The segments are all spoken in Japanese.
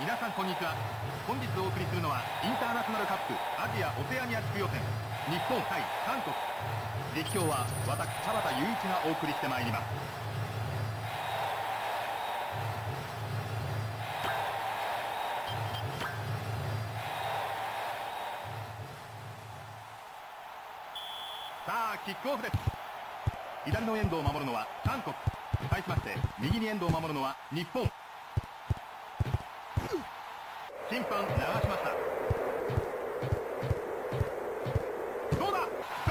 皆さんこんにちは。本日お送りするのはインターナショナルカップアジア・オセアニア地区予選日本対韓国。実況は私田畑雄一がお送りしてまいります。さあキックオフです。左のエンドを守るのは韓国、対しまして右にエンドを守るのは日本。審判流しました。どうだ、ゴールゴールゴール、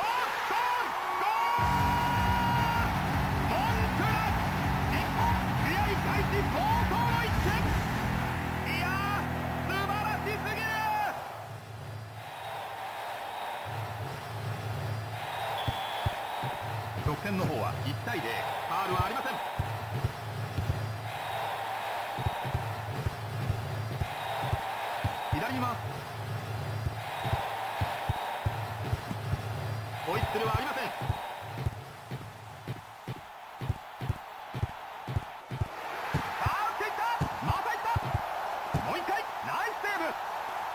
文句なし、日本試合開始早々の一点。いやー素晴らしすぎる。得点の方は1対0、ファウルはありません。左に回す。ホイッスルはありません。さあ打っていった、またいった、もう一回ナイスセーブ。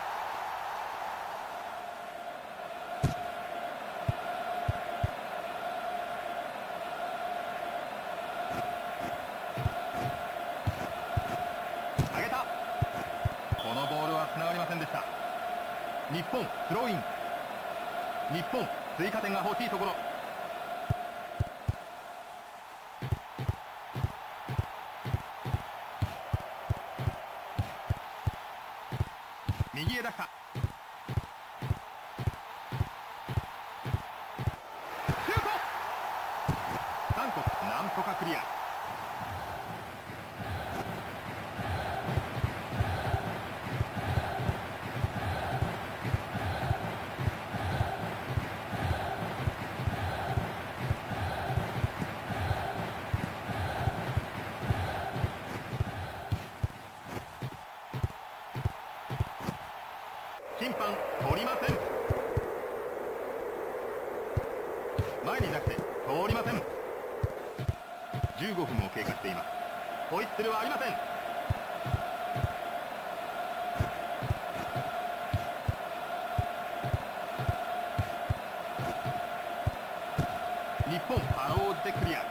上げた。このボールはつながりませんでした。日本スローイン。日本追加点が欲しいところ。右へ出した。シュート。韓国なんとかクリア。審判取りません。前に出して通りません。15分を経過しています。ホイッスルはありません。日本かろうじてクリア。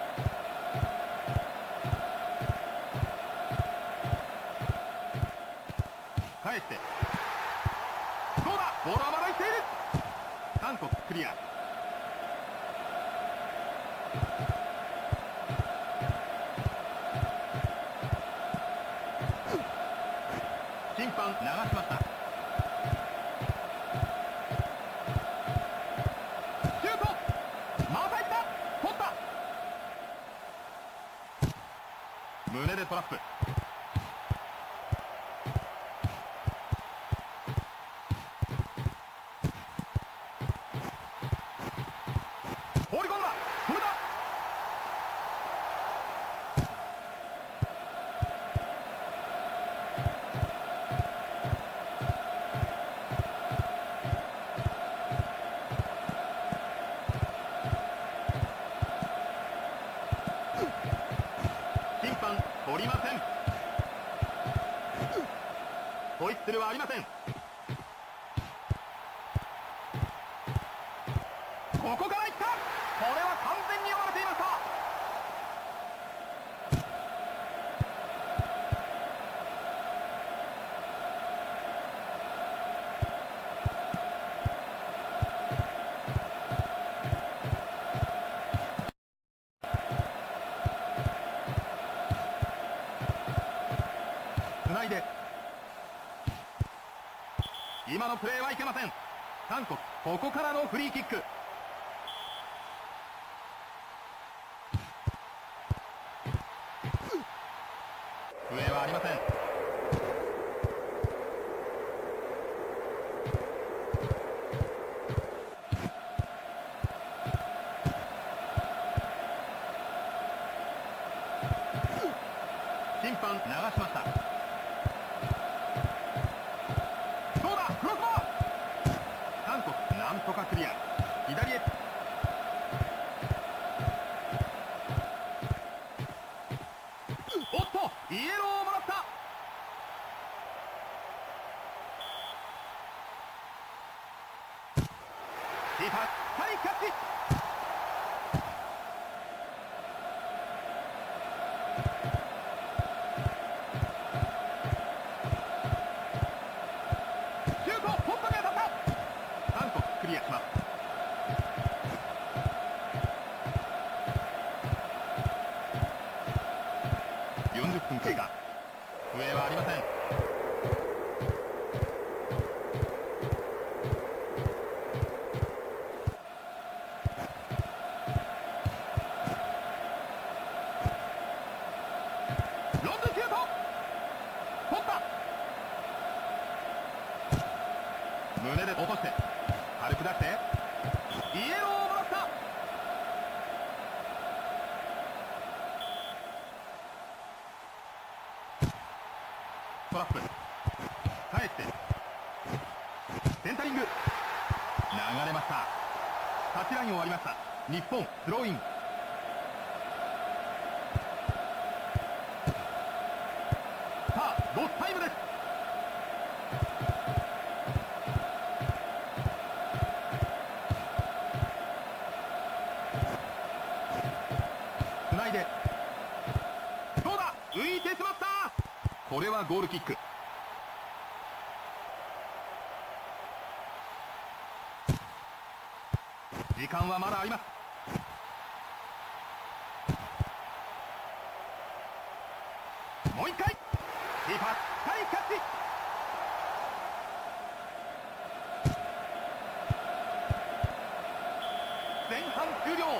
返してどうだ、ボールはまだいっている。韓国クリア。審判流しました。シュート、またいった、取った。胸でトラップ。放り込んだ、止めた。審判取りません。ホイッスルはありません。ここからいった。これは完全に読まれていました。つないで。今のプレーはいけません。韓国ここからのフリーキック。笛はありません。審判流しました。どうだ、クロスバー。韓国なんとかクリア。左へ。おっとイエローをもらった。 ーパーはいキャッチ。シュート、ポストに当たった。韓国クリアします。40分経過。笛はありません。ロングシュート、取った。胸で落として軽く出してイエローをもらった。トラップ、返してセンタリング、流れました。タッチラインを割りました。日本スローイン。さあロスタイムです。つないで、どうだ、浮いてしまった。これはゴールキック。時間はまだあります。もう一回、キーパーはいキャッチ。前半終了。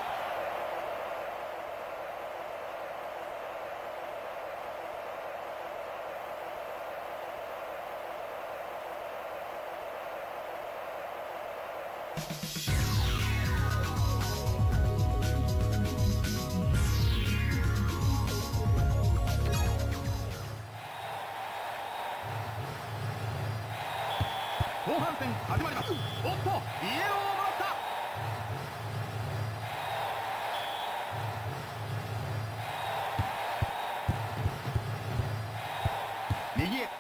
後半戦始まります。おっと、イエローをもらった。右へ。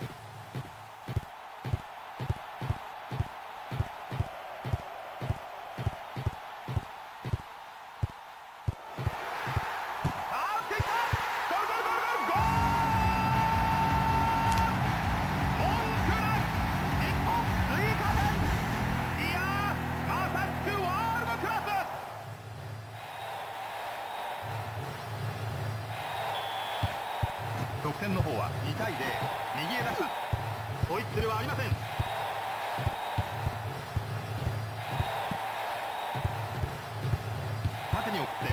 得点の方は2対0。右へ出した。ホイッスルはありません。縦に送って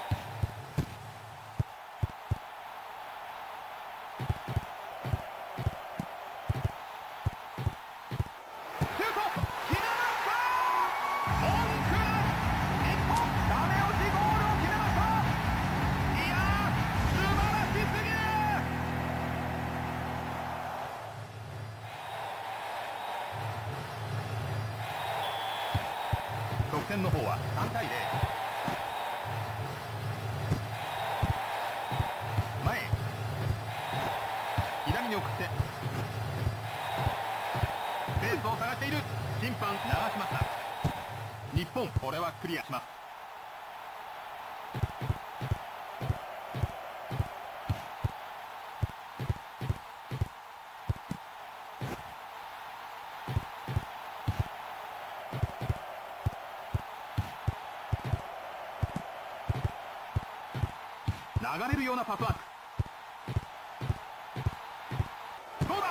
シュート、決めました。文句なし、日本ダメ押しゴールを決めました。いやー、素晴らしすぎる。得点の方は3対0。前へ、左に送ってスペースを探している。審判流しました。日本これはクリアします。流れるようなパスワーク。どうだ。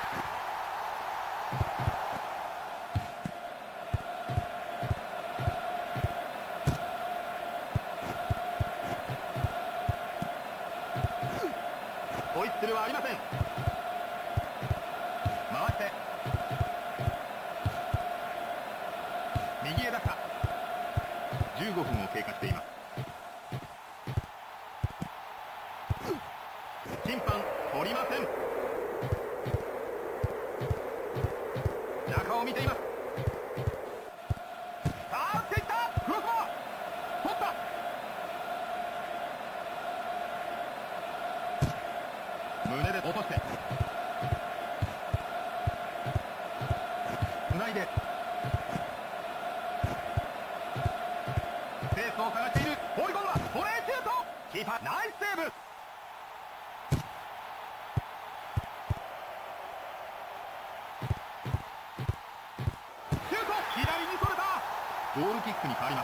ホイッスルはありません。回して右へ出した。15分を経過しています。審判取りません。中を見ています。さあ打っていった。クロスバー取った。胸で落としてつないでゴールキックに変わります。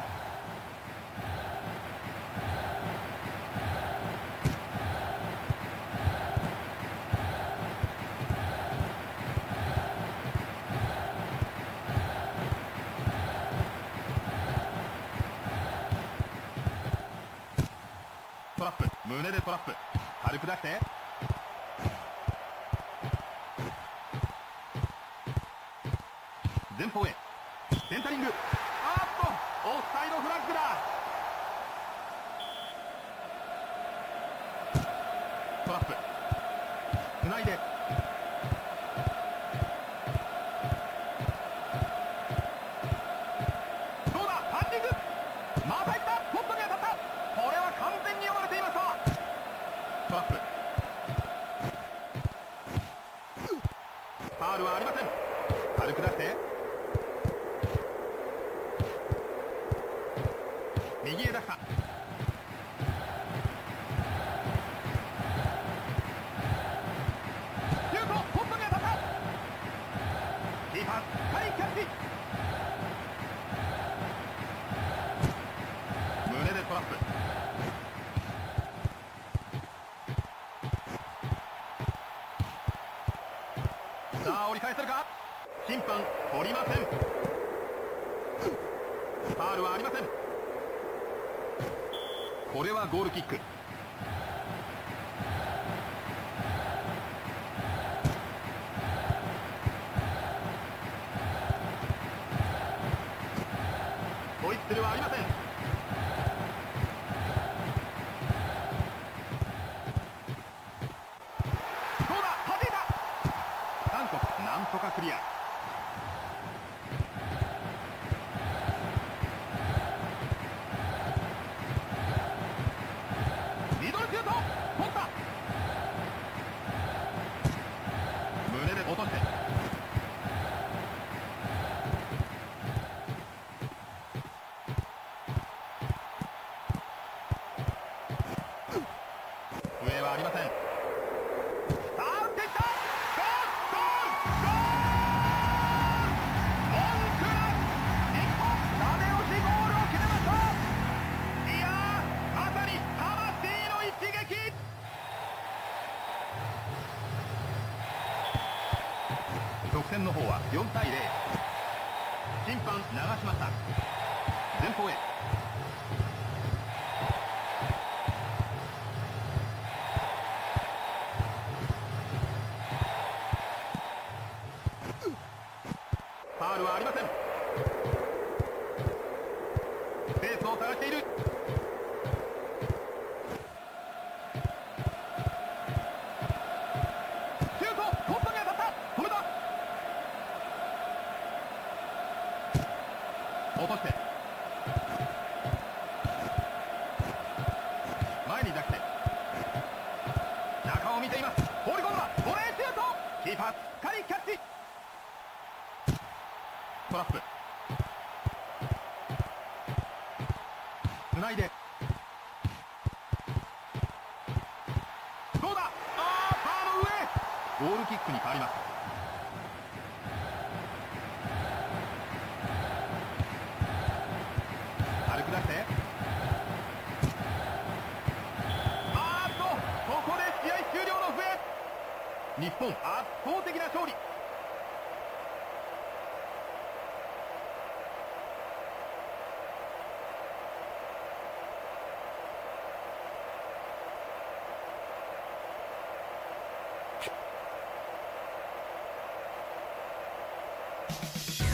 トラップ、胸でトラップ、軽く出して前方へセンタリング、オフサイドフラッグだ。トラップつないでどうだ、パンチング、またいった、ポットに当たった。これは完全に読まれていました。トラップ、ファウルはありません。軽く出して右へ出した。シュート、ポットに当たった。キーパーしっかりキャッチ。胸でトラップ、さあ折り返せるか。審判取りません。ファウルはありません。これはゴールキック。ホイッスルはありません。どうだ、弾いた。韓国なんとかクリア。ミドルシュート、取った。胸で落として上はありません。さあ打っていった。ゴール文句なし、日本ダメ押しゴールを決めました。いやー、まさに魂の一撃。得点の方は4対0。審判流しました。前方へファウルはありません。スペースを探している。シュート、ポットに当たった。止めた。落として前に出して中を見ています。放り込んだボレーシュート。キーパーしっかりキャッチ。トラップつないでどうだ。バーの上。ゴールキックに変わります。軽く出してここで試合終了の笛。日本圧倒的な勝利。 you